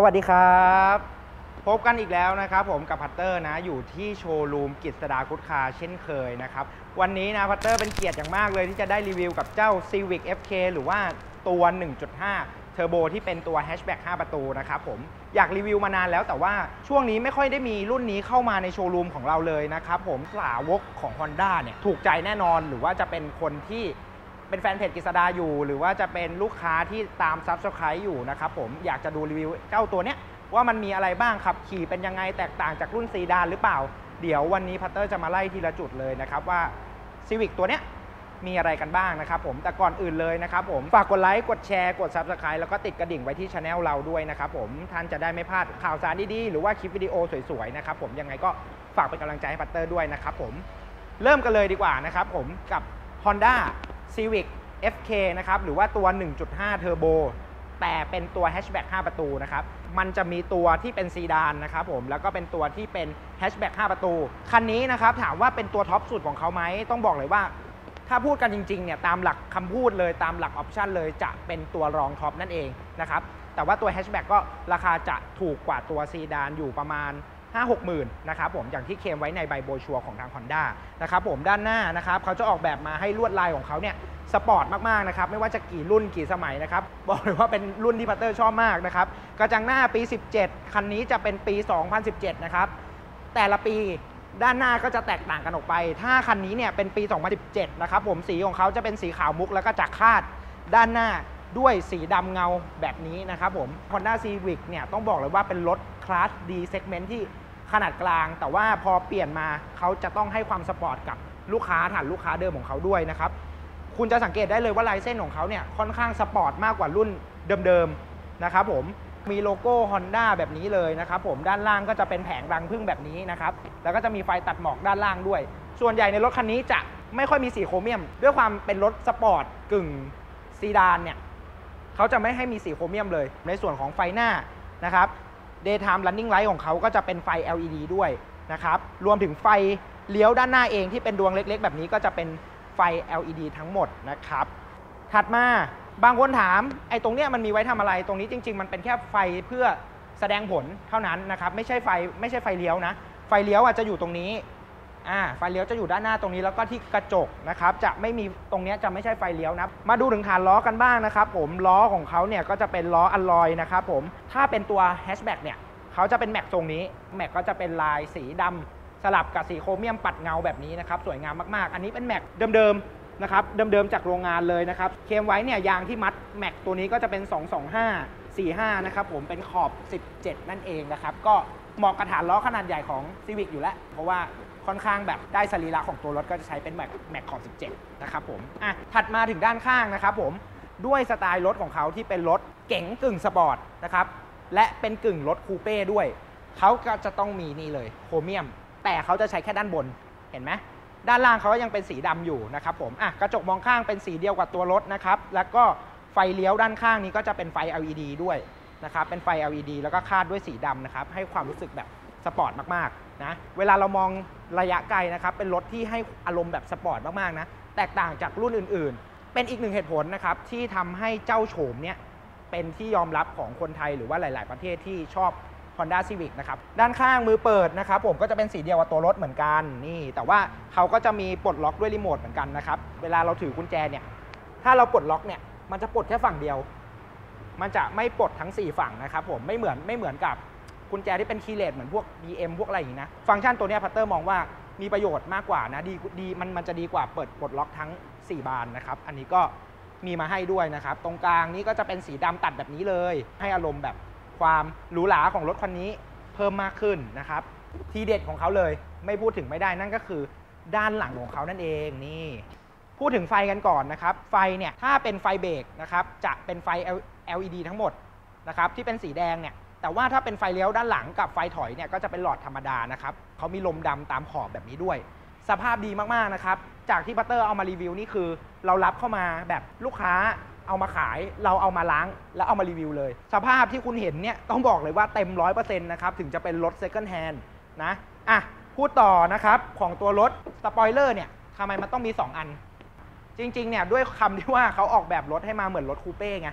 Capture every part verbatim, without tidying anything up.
วัสดีครับพบกันอีกแล้วนะครับผมกับพัตเตอร์นะอยู่ที่โชว์รูมกฤษดากุ๊ดคาร์เช่นเคยนะครับวันนี้นะพัตเตอร์เป็นเกียรติอย่างมากเลยที่จะได้รีวิวกับเจ้า Civic เอฟ เค หรือว่าตัว หนึ่งจุดห้า เทอร์โบที่เป็นตัวแฮชแบ็กห้าประตูนะครับผมอยากรีวิวมานานแล้วแต่ว่าช่วงนี้ไม่ค่อยได้มีรุ่นนี้เข้ามาในโชว์รูมของเราเลยนะครับผมสาวกของ Honda เนี่ยถูกใจแน่นอนหรือว่าจะเป็นคนที่เป็นแฟนเพจกฤษดาอยู่หรือว่าจะเป็นลูกค้าที่ตาม Subscribe อยู่นะครับผมอยากจะดูรีวิวเจ้าตัวเนี้ยว่ามันมีอะไรบ้างขับขี่เป็นยังไงแตกต่างจากรุ่นซีดานหรือเปล่าเดี๋ยววันนี้พัตเตอร์จะมาไล่ทีละจุดเลยนะครับว่า Civic ตัวเนี้ยมีอะไรกันบ้างนะครับผมแต่ก่อนอื่นเลยนะครับผมฝากกดไลค์กดแชร์กด Subscribe แล้วก็ติดกระดิ่งไว้ที่ Channel เราด้วยนะครับผมท่านจะได้ไม่พลาดข่าวสารดีๆหรือว่าคลิปวิดีโอสวยๆนะครับผมยังไงก็ฝากเป็นกำลังใจให้พัตเตอร์ด้วยนะครับผมเริ่มกันเลยดีกว่านะครับผมกับ Honda Civic เอฟ เค นะครับหรือว่าตัว หนึ่งจุดห้า Turbo แต่เป็นตัวแฮชแบ็กห้าประตูนะครับมันจะมีตัวที่เป็นซีดานนะครับผมแล้วก็เป็นตัวที่เป็นแฮชแบ็กห้าประตูคันนี้นะครับถามว่าเป็นตัวท็อปสุดของเขาไหมต้องบอกเลยว่าถ้าพูดกันจริงๆเนี่ยตามหลักคำพูดเลยตามหลักออปชันเลยจะเป็นตัวรองท็อปนั่นเองนะครับแต่ว่าตัวแฮชแบ็กก็ราคาจะถูกกว่าตัวซีดานอยู่ประมาณ ห้าหกหมื่นนะครับผมอย่างที่เคลมไว้ในใบโบชัวของทาง Honda นะครับผมด้านหน้านะครับเขาจะออกแบบมาให้ลวดลายของเขาเนี่ยสปอร์ตมากๆนะครับไม่ว่าจะกี่รุ่นกี่สมัยนะครับบอกเลยว่าเป็นรุ่นที่พัตเตอร์ชอบมากนะครับกระจังหน้าปีสิบเจ็ดคันนี้จะเป็นปีสองพันสิบเจ็ดนะครับแต่ละปีด้านหน้าก็จะแตกต่างกันออกไปถ้าคันนี้เนี่ยเป็นปีสองพันสิบเจ็ดนะครับผมสีของเขาจะเป็นสีขาวมุกแล้วก็จักรคาดด้านหน้าด้วยสีดำเงาแบบนี้นะครับผม Honda Civic เนี่ยต้องบอกเลยว่าเป็นรถคลาส D segment ที่ขนาดกลางแต่ว่าพอเปลี่ยนมาเขาจะต้องให้ความสปอร์ตกับลูกค้าฐานลูกค้าเดิมของเขาด้วยนะครับคุณจะสังเกตได้เลยว่าลายเส้นของเขาเนี่ยค่อนข้างสปอร์ตมากกว่ารุ่นเดิมๆนะครับผมมีโลโก้ Honda แบบนี้เลยนะครับผมด้านล่างก็จะเป็นแผงรังผึ้งแบบนี้นะครับแล้วก็จะมีไฟตัดหมอกด้านล่างด้วยส่วนใหญ่ในรถคันนี้จะไม่ค่อยมีสีโครเมียมด้วยความเป็นรถสปอร์ตกึ่งซีดานเนี่ยเขาจะไม่ให้มีสีโครเมียมเลยในส่วนของไฟหน้านะครับDaytime Running Light ของเขาก็จะเป็นไฟ แอล อี ดี ด้วยนะครับรวมถึงไฟเลี้ยวด้านหน้าเองที่เป็นดวงเล็กๆแบบนี้ก็จะเป็นไฟ แอล อี ดี ทั้งหมดนะครับถัดมาบางคนถามไอ้ตรงเนี้ยมันมีไว้ทำอะไรตรงนี้จริงๆมันเป็นแค่ไฟเพื่อแสดงผลเท่านั้นนะครับไม่ใช่ไฟไม่ใช่ไฟเลี้ยวนะไฟเลี้ยวอาจจะอยู่ตรงนี้อ่าไฟเลี้ยวจะอยู่ด้านหน้าตรงนี้แล้วก็ที่กระจกนะครับจะไม่มีตรงนี้จะไม่ใช่ไฟเลี้ยวนะมาดูถึงฐานล้อกันบ้างนะครับผมล้อของเขาเนี่ยก็จะเป็นล้ออัลลอยนะครับผมถ้าเป็นตัวแฮชแบ็กเนี่ยเขาจะเป็นแม็กทรงนี้แม็กก็จะเป็นลายสีดำสลับกับสีโครเมียมปัดเงาแบบนี้นะครับสวยงามมากๆอันนี้เป็นแม็กเดิมๆนะครับเดิมๆจากโรงงานเลยนะครับเคลมไว้เนี่ยยางที่มัดแม็กตัวนี้ก็จะเป็นสองสองห้า สี่ห้านะครับผมเป็นขอบสิบเจ็ดนั่นเองนะครับก็เหมาะกับฐานล้อขนาดใหญ่ของ Civic อยู่แล้วเพราะว่าค่อนข้างแบบได้สรีระของตัวรถก็จะใช้เป็นแม็กแม็กขอบสิบเจ็ดนะครับผมอ่ะถัดมาถึงด้านข้างนะครับผมด้วยสไตล์รถของเขาที่เป็นรถเก๋งกึ่งสปอร์ตนะครับและเป็นกึ่งรถคูเป้ด้วยเขาก็จะต้องมีนี่เลยโครเมียมแต่เขาจะใช้แค่ด้านบนเห็นไหมด้านล่างเขาก็ยังเป็นสีดำอยู่นะครับผมอ่ะกระจกมองข้างเป็นสีเดียวกับตัวรถนะครับแล้วก็ไฟเลี้ยวด้านข้างนี้ก็จะเป็นไฟ แอล อี ดี ด้วยนะครับเป็นไฟ แอล อี ดี แล้วก็คาดด้วยสีดำนะครับให้ความรู้สึกแบบสปอร์ตมากๆนะเวลาเรามองระยะไกลนะครับเป็นรถที่ให้อารมณ์แบบสปอร์ตมากๆนะแตกต่างจากรุ่นอื่นๆเป็นอีกหนึ่งเหตุผลนะครับที่ทำให้เจ้าโฉมเนี่ยเป็นที่ยอมรับของคนไทยหรือว่าหลายๆประเทศที่ชอบ Honda Civic นะครับด้านข้างมือเปิดนะครับผมก็จะเป็นสีเดียวกับตัวรถเหมือนกันนี่แต่ว่าเขาก็จะมีปลดล็อกด้วยรีโมทเหมือนกันนะครับเวลาเราถือกุญแจเนี่ยถ้าเราปลดล็อกเนี่ยมันจะปลดแค่ฝั่งเดียวมันจะไม่ปลดทั้งสี่ฝั่งนะครับผมไม่เหมือนไม่เหมือนกับกุญแจที่เป็นคีย์เลสเหมือนพวก บี เอ็ม พวกอะไรอย่างนี้นะฟังก์ชันตัวนี้พัตเตอร์มองว่ามีประโยชน์มากกว่านะดีดีมันมันจะดีกว่าเปิดปลดล็อกทั้งสี่บานนะครับอันนี้ก็มีมาให้ด้วยนะครับตรงกลางนี้ก็จะเป็นสีดำตัดแบบนี้เลยให้อารมณ์แบบความหรูหราของรถคันนี้เพิ่มมากขึ้นนะครับทีเด็ดของเขาเลยไม่พูดถึงไม่ได้นั่นก็คือด้านหลังของเขานั่นเองนี่พูดถึงไฟกันก่อนนะครับไฟเนี่ยถ้าเป็นไฟเบรกนะครับจะเป็นไฟ แอล อี ดี ทั้งหมดนะครับที่เป็นสีแดงเนี่ยแต่ว่าถ้าเป็นไฟเลี้ยวด้านหลังกับไฟถอยเนี่ยก็จะเป็นหลอดธรรมดานะครับเขามีลมดำตามขอบแบบนี้ด้วยสภาพดีมากๆนะครับจากที่พัตเตอร์เอามารีวิวนี่คือเรารับเข้ามาแบบลูกค้าเอามาขายเราเอามาล้างแล้วเอามารีวิวเลยสภาพที่คุณเห็นเนี่ยต้องบอกเลยว่าเต็ม ร้อยเปอร์เซ็นต์ นะครับถึงจะเป็นรถ Second Hand นะอ่ะพูดต่อนะครับของตัวรถสปอยเลอร์เนี่ยทำไมมันต้องมีสองอันจริงๆเนี่ยด้วยคำที่ว่าเขาออกแบบรถให้มาเหมือนรถคูเป้ไง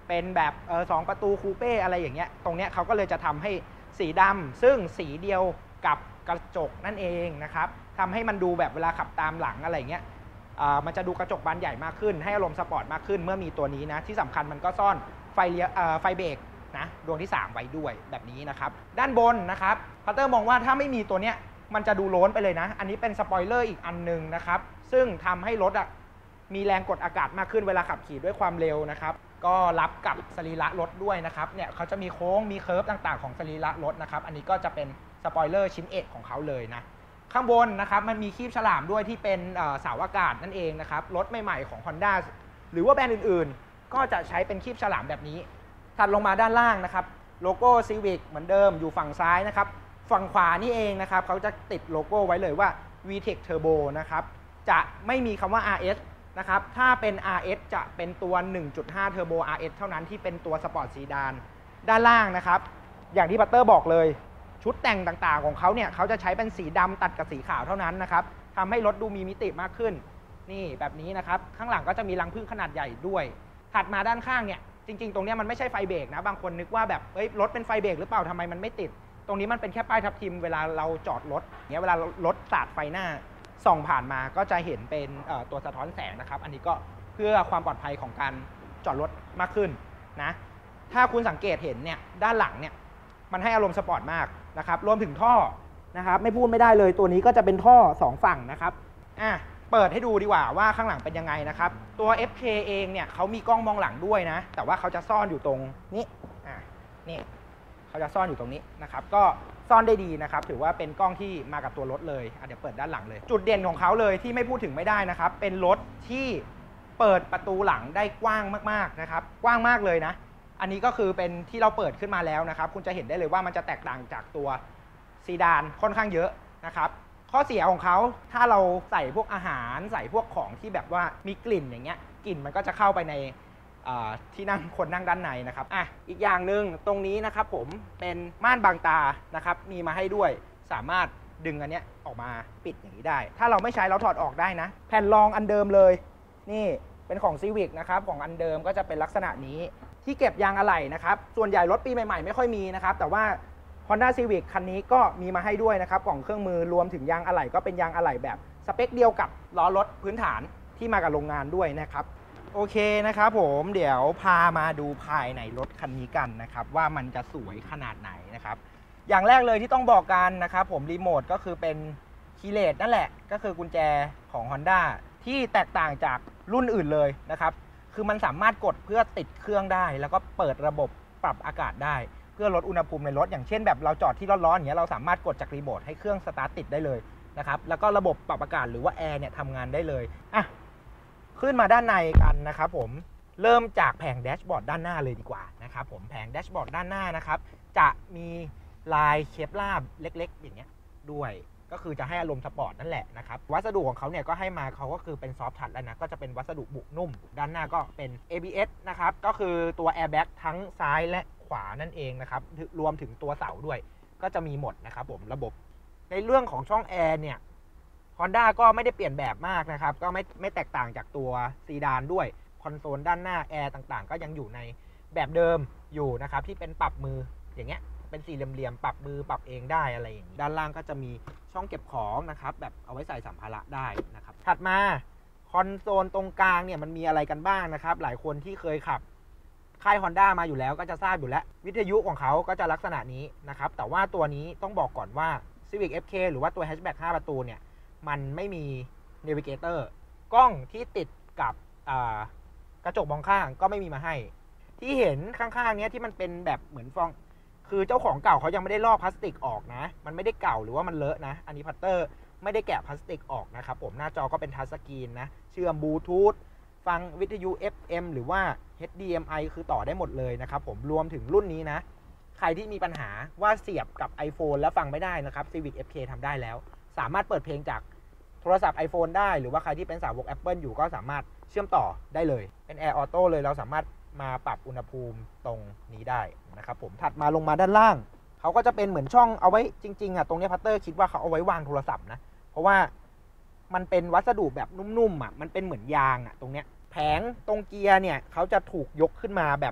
เป็นแบบเออสองประตูคูเป้อะไรอย่างเงี้ยตรงเนี้ยเขาก็เลยจะทำให้สีดำซึ่งสีเดียวกับกระจกนั่นเองนะครับทำให้มันดูแบบเวลาขับตามหลังอะไรเงี้ยมันจะดูกระจกบานใหญ่มากขึ้นให้อารมณ์สปอร์ตมากขึ้นเมื่อมีตัวนี้นะที่สำคัญมันก็ซ่อนไฟเลี้ยวไฟเบรกนะดวงที่สามไว้ด้วยแบบนี้นะครับด้านบนนะครับพัตเตอร์มองว่าถ้าไม่มีตัวเนี้ยมันจะดูโล้นไปเลยนะอันนี้เป็นสปอยเลอร์อีกอันนึงนะครับซึ่งทำให้รถอ่ะมีแรงกดอากาศมากขึ้นเวลาขับขี่ด้วยความเร็วนะครับก็รับกับสรีระรถด้วยนะครับเนี่ยเขาจะมีโค้งมีเคิร์ฟต่างๆของสรีระรถนะครับอันนี้ก็จะเป็นสปอยเลอร์ชิ้นเอกของเขาเลยนะข้างบนนะครับมันมีคีบฉลามด้วยที่เป็นเสาอากาศนั่นเองนะครับรถใหม่ๆของ Honda หรือว่าแบรนด์อื่นๆก็จะใช้เป็นคีบฉลามแบบนี้ถัดลงมาด้านล่างนะครับโลโก้ Civic เหมือนเดิมอยู่ฝั่งซ้ายนะครับฝั่งขวานี่เองนะครับเขาจะติดโลโก้ไว้เลยว่า วี เทค Turbo นะครับจะไม่มีคำว่า อาร์ เอส นะครับถ้าเป็น อาร์ เอส จะเป็นตัว หนึ่งจุดห้า Turbo อาร์ เอส เท่านั้นที่เป็นตัวสปอร์ตซีดานด้านล่างนะครับอย่างที่พัตเตอร์บอกเลยชุดแต่งต่างๆของเขาเนี่ยเขาจะใช้เป็นสีดำตัดกับสีขาวเท่านั้นนะครับทำให้รถดูมีมิติมากขึ้นนี่แบบนี้นะครับข้างหลังก็จะมีรังผึ้งขนาดใหญ่ด้วยถัดมาด้านข้างเนี่ยจริงๆตรงนี้มันไม่ใช่ไฟเบรกนะบางคนนึกว่าแบบเอ้ยรถเป็นไฟเบรกหรือเปล่าทำไมมันไม่ติดตรงนี้มันเป็นแค่ป้ายทับทิมเวลาเราจอดรถเนี้ยเวลารถสาดไฟหน้าส่องผ่านมาก็จะเห็นเป็นตัวสะท้อนแสงนะครับอันนี้ก็เพื่อความปลอดภัยของการจอดรถมากขึ้นนะถ้าคุณสังเกตเห็นเนี่ยด้านหลังเนี่ยมันให้อารมณ์สปอร์ตมากนะครับรวมถึงท่อนะครับไม่พูดไม่ได้เลยตัวนี้ก็จะเป็นท่อสองฝั่งนะครับอ่ะเปิดให้ดูดีกว่าว่าข้างหลังเป็นยังไงนะครับตัว เอฟ เค เองเนี่ยเขามีกล้องมองหลังด้วยนะแต่ว่าเขาจะซ่อนอยู่ตรงนี้อ่ะนี่เขาจะซ่อนอยู่ตรงนี้นะครับก็ซ่อนได้ดีนะครับถือว่าเป็นกล้องที่มากับตัวรถเลยอ่ะเดี๋ยวเปิดด้านหลังเลยจุดเด่นของเขาเลยที่ไม่พูดถึงไม่ได้นะครับเป็นรถที่เปิดประตูหลังได้กว้างมากๆนะครับกว้างมากเลยนะอันนี้ก็คือเป็นที่เราเปิดขึ้นมาแล้วนะครับคุณจะเห็นได้เลยว่ามันจะแตกต่างจากตัวซีดานค่อนข้างเยอะนะครับข้อเสียของเขาถ้าเราใส่พวกอาหารใส่พวกของที่แบบว่ามีกลิ่นอย่างเงี้ยกลิ่นมันก็จะเข้าไปในที่นั่งคนนั่งด้านในนะครับอ่ะอีกอย่างหนึ่งตรงนี้นะครับผมเป็นม่านบังตานะครับมีมาให้ด้วยสามารถดึงอันเนี้ยออกมาปิดอย่างนี้ได้ถ้าเราไม่ใช้เราถอดออกได้นะแผ่นรองอันเดิมเลยนี่เป็นของ Civic นะครับของอันเดิมก็จะเป็นลักษณะนี้ที่เก็บยางอะไหล่นะครับส่วนใหญ่รถปีใหม่ๆไม่ค่อยมีนะครับแต่ว่า Honda Civic คันนี้ก็มีมาให้ด้วยนะครับกล่องเครื่องมือรวมถึงยางอะไหล่ก็เป็นยางอะไหล่แบบสเปคเดียวกับล้อรถพื้นฐานที่มากับโรงงานด้วยนะครับโอเคนะครับผมเดี๋ยวพามาดูภายในรถคันนี้กันนะครับว่ามันจะสวยขนาดไหนนะครับอย่างแรกเลยที่ต้องบอกกันนะครับผมรีโมทก็คือเป็นคีย์เลสนั่นแหละก็คือกุญแจของ Honda ที่แตกต่างจากรุ่นอื่นเลยนะครับคือมันสามารถกดเพื่อติดเครื่องได้แล้วก็เปิดระบบปรับอากาศได้เพื่อลดอุณหภูมิในรถอย่างเช่นแบบเราจอดที่ร้อนๆอย่างเงี้ยเราสามารถกดจากรีโมทให้เครื่องสตาร์ทติดได้เลยนะครับแล้วก็ระบบปรับอากาศหรือว่าแอร์เนี่ยทำงานได้เลยอ่ะขึ้นมาด้านในกันนะครับผมเริ่มจากแผงแดชบอร์ดด้านหน้าเลยดีกว่านะครับผมแผงแดชบอร์ดด้านหน้านะครับจะมีลายเคปลาร์เล็กๆอย่างเงี้ยด้วยก็คือจะให้อารมณ์สปอร์ตนั่นแหละนะครับวัสดุของเขาเนี่ยก็ให้มาเขาก็คือเป็นซอฟท์ทัชแล้วนะก็จะเป็นวัสดุบุนุ่มด้านหน้าก็เป็น เอ บี เอส นะครับก็คือตัวแอร์แบ็กทั้งซ้ายและขวานั่นเองนะครับรวมถึงตัวเสาด้วยก็จะมีหมดนะครับผมระบบในเรื่องของช่องแอร์เนี่ย Honda ก็ไม่ได้เปลี่ยนแบบมากนะครับก็ไม่ไม่แตกต่างจากตัวซีดานด้วยคอนโซลด้านหน้าแอร์ต่างๆก็ยังอยู่ในแบบเดิมอยู่นะครับที่เป็นปรับมืออย่างเงี้ยเป็นสี่เหลี่ยมๆปรับมือปรับเองได้อะไรอย่างนี้ด้านล่างก็จะมีช่องเก็บของนะครับแบบเอาไว้ใส่สัมภาระได้นะครับถัดมาคอนโซลตรงกลางเนี่ยมันมีอะไรกันบ้างนะครับหลายคนที่เคยขับค่าย Honda มาอยู่แล้วก็จะทราบอยู่แล้ววิทยุของเขาก็จะลักษณะนี้นะครับแต่ว่าตัวนี้ต้องบอกก่อนว่า Civic เอฟ เค หรือว่าตัว Hatchback ห้าประตูเนี่ยมันไม่มี Navigator กล้องที่ติดกับกระจกมองข้างก็ไม่มีมาให้ที่เห็นข้างๆเนี้ยที่มันเป็นแบบเหมือนฟองคือเจ้าของเก่าเขายังไม่ได้ลอกพลาสติกออกนะมันไม่ได้เก่าหรือว่ามันเลอะนะอันนี้พัตเตอร์ไม่ได้แกะพลาสติกออกนะครับผมหน้าจอก็เป็นทัชสกรีนนะเชื่อมบลูทูธฟังวิทยุ เอฟ เอ็ม หรือว่า เอช ดี เอ็ม ไอ คือต่อได้หมดเลยนะครับผมรวมถึงรุ่นนี้นะใครที่มีปัญหาว่าเสียบกับ iPhone แล้วฟังไม่ได้นะครับ Civic เอฟ เค ทำได้แล้วสามารถเปิดเพลงจากโทรศัพท์ iPhone ได้หรือว่าใครที่เป็นสาวก Apple อยู่ก็สามารถเชื่อมต่อได้เลยเป็น Air Auto เลยเราสามารถมาปรับอุณหภูมิตรงนี้ได้นะครับผมถัดมาลงมาด้านล่างเขาก็จะเป็นเหมือนช่องเอาไว้จริงๆอ่ะตรงนี้พัตเตอร์คิดว่าเขาเอาไว้วางโทรศัพท์นะเพราะว่ามันเป็นวัสดุแบบนุ่มๆอ่ะมันเป็นเหมือนยางอ่ะตรงเนี้ยแผงตรงเกียร์เนี่ยเขาจะถูกยกขึ้นมาแบบ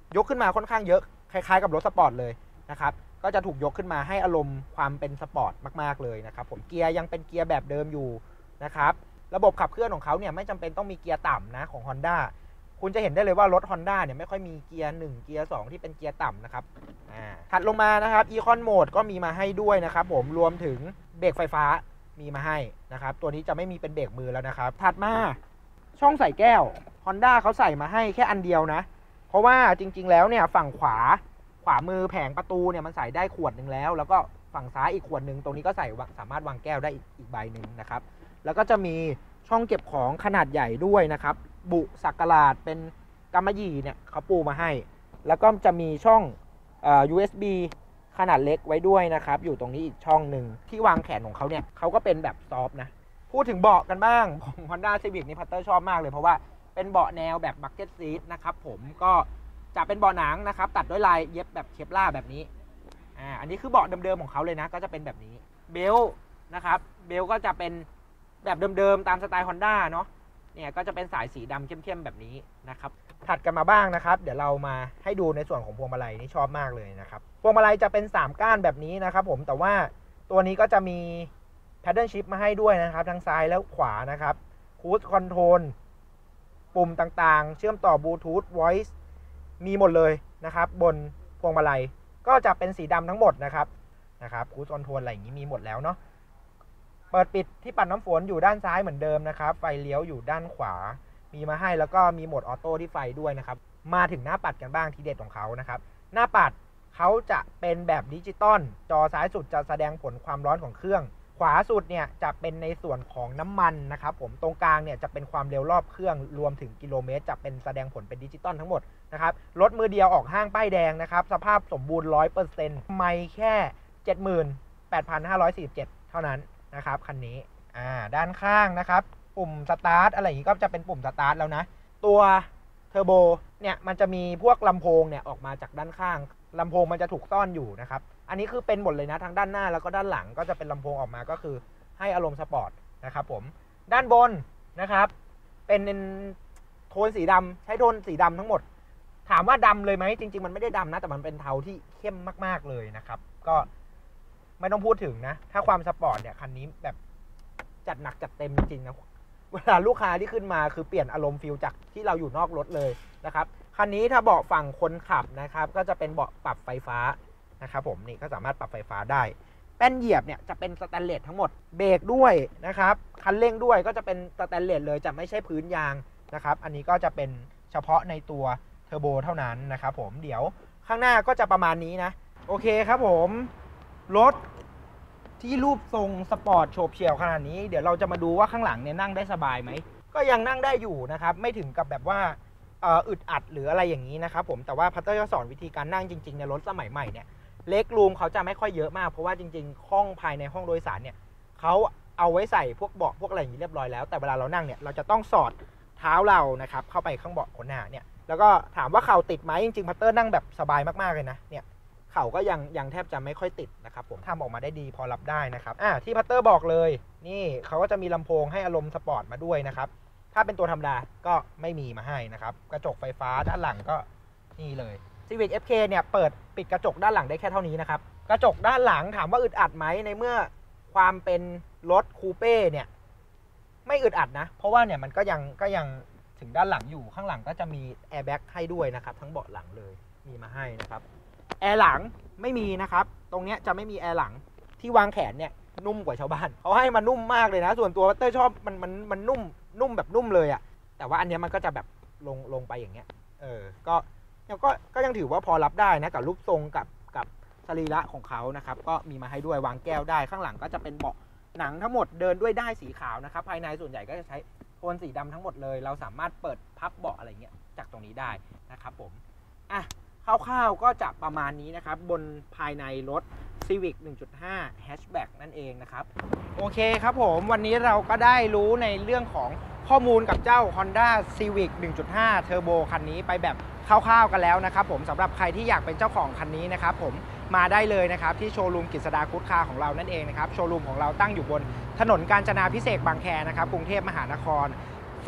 ยกขึ้นมาค่อนข้างเยอะคล้ายๆกับรถสปอร์ตเลยนะครับก็จะถูกยกขึ้นมาให้อารมณ์ความเป็นสปอร์ตมากๆเลยนะครับผมเกียร์ยังเป็นเกียร์แบบเดิมอยู่นะครับระบบขับเคลื่อนของเขาเนี่ยไม่จำเป็นต้องมีเกียร์ต่ำนะของ Honda คุณจะเห็นได้เลยว่ารถ Honda เนี่ยไม่ค่อยมีเกียร์หนึ่งเกียร์สองที่เป็นเกียร์ต่ำนะครับอ่าถัดลงมานะครับ Econ Mode ก็มีมาให้ด้วยนะครับผมรวมถึงเบรกไฟฟ้ามีมาให้นะครับตัวนี้จะไม่มีเป็นเบรกมือแล้วนะครับถัดมาช่องใส่แก้ว Honda เขาใส่มาให้แค่อันเดียวนะเพราะว่าจริงๆแล้วเนี่ยฝั่งขวาขวามือแผงประตูเนี่ยมันใส่ได้ขวดหนึ่งแล้วแล้วก็ฝั่งซ้ายอีกขวดหนึ่งตรงนี้ก็ใส่สามารถวางแก้วได้อีกใบหนึ่งนะครับแล้วก็จะมีช่องเก็บของขนาดใหญ่ด้วยนะครับบุสักกะลาดเป็นกำมะหยี่เนี่ยเขาปูมาให้แล้วก็จะมีช่องเอ่อ ยู เอส บี ขนาดเล็กไว้ด้วยนะครับอยู่ตรงนี้อีกช่องหนึ่งที่วางแขนของเขาเนี่ยเขาก็เป็นแบบซอฟต์นะพูดถึงเบาะกันบ้างของ Honda Civic นี่พัตเตอร์ชอบมากเลยเพราะว่าเป็นเบาะแนวแบบบักเก็ตซีทนะครับผมก็จะเป็นเบาะหนังนะครับตัดด้วยลายเย็บแบบเคปลาร์แบบนี้อ่าอันนี้คือเบาะเดิมๆของเขาเลยนะก็จะเป็นแบบนี้เบลนะครับเบลก็จะเป็นแบบเดิมๆตามสไตล์ Honda เนาะเนี่ยก็จะเป็นสายสีดำเข้มๆแบบนี้นะครับถัดกันมาบ้างนะครับเดี๋ยวเรามาให้ดูในส่วนของพวงมาลัยนี่ชอบมากเลยนะครับพวงมาลัยจะเป็นสามก้านแบบนี้นะครับผมแต่ว่าตัวนี้ก็จะมี Paddle Shift มาให้ด้วยนะครับทั้งซ้ายและขวานะครับ Cruise Control ปุ่มต่างๆเชื่อมต่อบลูทูธ Voice มีหมดเลยนะครับบนพวงมาลัยก็จะเป็นสีดำทั้งหมดนะครับนะครับ Cruise Control อะไรอย่างนี้มีหมดแล้วเนาะเปิดปิดที่ปัดน้ำฝนอยู่ด้านซ้ายเหมือนเดิมนะครับไฟเลี้ยวอยู่ด้านขวามีมาให้แล้วก็มีโหมดออโต้ที่ไฟด้วยนะครับมาถึงหน้าปัดกันบ้างทีเด็ดของเขานะครับหน้าปัดเขาจะเป็นแบบดิจิตอลจอซ้ายสุดจะแสดงผลความร้อนของเครื่องขวาสุดเนี่ยจะเป็นในส่วนของน้ำมันนะครับผมตรงกลางเนี่ยจะเป็นความเร็วรอบเครื่องรวมถึงกิโลเมตรจะเป็นแสดงผลเป็นดิจิตอลทั้งหมดนะครับรถมือเดียวออกห้างป้ายแดงนะครับสภาพสมบูรณ์ ร้อยเปอร์เซ็นต์ ไม่แค่ เจ็ดหมื่นแปดพันห้าร้อยสี่สิบเจ็ด เท่านั้นนะครับคันนี้อ่าด้านข้างนะครับปุ่มสตาร์ทอะไรอย่างนี้ก็จะเป็นปุ่มสตาร์ทแล้วนะตัวเทอร์โบเนี่ยมันจะมีพวกลำโพงเนี่ยออกมาจากด้านข้างลำโพงมันจะถูกซ่อนอยู่นะครับอันนี้คือเป็นหมดเลยนะทั้งด้านหน้าแล้วก็ด้านหลังก็จะเป็นลำโพงออกมาก็คือให้อารมณ์สปอร์ตนะครับผมด้านบนนะครับเป็นโทนสีดำใช้โทนสีดำทั้งหมดถามว่าดำเลยไหมจริงๆมันไม่ได้ดำนะแต่มันเป็นเทาที่เข้มมากๆเลยนะครับก็ไม่ต้องพูดถึงนะถ้าความสปอร์ตเนี่ยคันนี้แบบจัดหนักจัดเต็มจริงๆนะเวลาลูกค้าที่ขึ้นมาคือเปลี่ยนอารมณ์ฟิลจากที่เราอยู่นอกรถเลยนะครับคันนี้ถ้าเบาะฝั่งคนขับนะครับก็จะเป็นเบาะปรับไฟฟ้านะครับผมนี่ก็สามารถปรับไฟฟ้าได้แป้นเหยียบเนี่ยจะเป็นสแตนเลสทั้งหมดเบรกด้วยนะครับคันเร่งด้วยก็จะเป็นสแตนเลสเลยจะไม่ใช่พื้นยางนะครับอันนี้ก็จะเป็นเฉพาะในตัวเทอร์โบเท่านั้นนะครับผมเดี๋ยวข้างหน้าก็จะประมาณนี้นะโอเคครับผมรถที่รูปทรงสปอร์ตโฉบเฉี่ยวขนาดนี้เดี๋ยวเราจะมาดูว่าข้างหลังเนี่ยนั่งได้สบายไหมก็ยังนั่งได้อยู่นะครับไม่ถึงกับแบบว่าอึดอัดหรืออะไรอย่างนี้นะครับผมแต่ว่าพัตเตอร์จะสอนวิธีการนั่งจริงๆในรถสมัยใหม่เนี่ยเล็กรูมเขาจะไม่ค่อยเยอะมากเพราะว่าจริงๆห้องภายในห้องโดยสารเนี่ยเขาเอาไว้ใส่พวกเบาะพวกอะไรอย่างนี้เรียบร้อยแล้วแต่เวลาเรานั่งเนี่ยเราจะต้องสอดเท้าเรานะครับเข้าไปข้างเบาะคนหน้าเนี่ยแล้วก็ถามว่าเข่าติดไหมจริงๆพัตเตอร์นั่งแบบสบายมากๆเลยนะเนี่ยเข่าก็ยังยังแทบจะไม่ค่อยติดนะครับผมทำออกมาได้ดีพอรับได้นะครับอ่าที่พัตเตอร์บอกเลยนี่เขาก็จะมีลำโพงให้อารมณ์สปอร์ตมาด้วยนะครับถ้าเป็นตัวธรรมดาก็ไม่มีมาให้นะครับกระจกไฟฟ้าด้านหลังก็นี่เลย Civic เอฟ เค เนี่ยเปิดปิดกระจกด้านหลังได้แค่เท่านี้นะครับกระจกด้านหลังถามว่าอึดอัดไหมในเมื่อความเป็นรถคูเป้เนี่ยไม่อึดอัดนะเพราะว่าเนี่ยมันก็ยังก็ยังถึงด้านหลังอยู่ข้างหลังก็จะมีแอร์แบ็กให้ด้วยนะครับทั้งเบาะหลังเลยมีมาให้นะครับแอร์หลังไม่มีนะครับตรงเนี้ยจะไม่มีแอร์หลังที่วางแขนเนี่ยนุ่มกว่าชาวบ้านเขาให้มันนุ่มมากเลยนะส่วนตัวเต้ยชอบมันมันมันนุ่มนุ่มแบบนุ่มเลยอะแต่ว่าอันเนี้ยมันก็จะแบบลงลงไปอย่างเงี้ยเออก็ก็ก็ยังถือว่าพอรับได้นะกับรูปทรงกับกับสรีระของเขานะครับก็มีมาให้ด้วยวางแก้วได้ข้างหลังก็จะเป็นเบาะหนังทั้งหมดเดินด้วยด้ายสีขาวนะครับภายในส่วนใหญ่ก็จะใช้โทนสีดำทั้งหมดเลยเราสามารถเปิดพับเบาะอะไรเงี้ยจากตรงนี้ได้นะครับผมอ่ะคร่าวๆก็จะประมาณนี้นะครับบนภายในรถ Civic หนึ่งจุดห้า Hatchback นั่นเองนะครับโอเคครับผมวันนี้เราก็ได้รู้ในเรื่องของข้อมูลกับเจ้า Honda Civic หนึ่งจุดห้า Turbo คันนี้ไปแบบคร่าวๆกันแล้วนะครับผมสำหรับใครที่อยากเป็นเจ้าของคันนี้นะครับผมมาได้เลยนะครับที่โชว์รูมกฤษดากู๊ดคาร์ของเรานั่นเองนะครับโชว์รูมของเราตั้งอยู่บนถนนกาญจนาภิเษกบางแคนะครับกรุงเทพมหานครฝ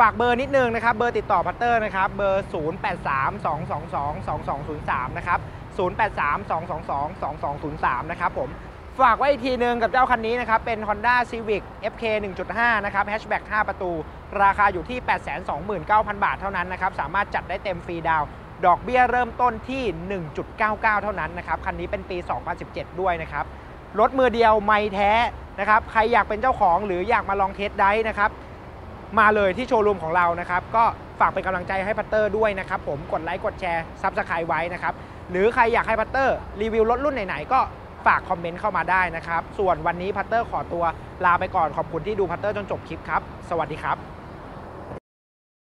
ฝากเบอร์นิดนึงนะครับเบอร์ติดต่อพัตเตอร์นะครับเบอร์ ศูนย์ แปด สาม สอง สอง สอง สอง สอง ศูนย์ สาม นะครับ ศูนย์ แปด สาม สอง สอง สอง สอง สอง ศูนย์ สาม นะครับผมฝากไว้อีกทีนึงกับเจ้าคันนี้นะครับเป็น Honda Civic เอฟ เค หนึ่งจุดห้า นะครับแฮชแบ็กห้าประตูราคาอยู่ที่ แปดแสนสองหมื่นเก้าพัน บาทเท่านั้นนะครับสามารถจัดได้เต็มฟรีดาวน์ดอกเบี้ยเริ่มต้นที่ หนึ่งจุดเก้าเก้า เท่านั้นนะครับคันนี้เป็นปี สองพันสิบเจ็ด ด้วยนะครับรถมือเดียวไม่แท้นะครับใครอยากเป็นเจ้าของหรืออยากมาลองเทสไดฟ์นะครับมาเลยที่โชว์รูมของเรานะครับก็ฝากเป็นกำลังใจให้พัตเตอร์ด้วยนะครับผมกดไลค์กดแชร์ซับสไครต์ไว้นะครับหรือใครอยากให้พัตเตอร์รีวิวรถรุ่นไหนๆก็ฝากคอมเมนต์เข้ามาได้นะครับส่วนวันนี้พัตเตอร์ขอตัวลาไปก่อนขอบคุณที่ดูพัตเตอร์จนจบคลิปครับสวัสดีครับ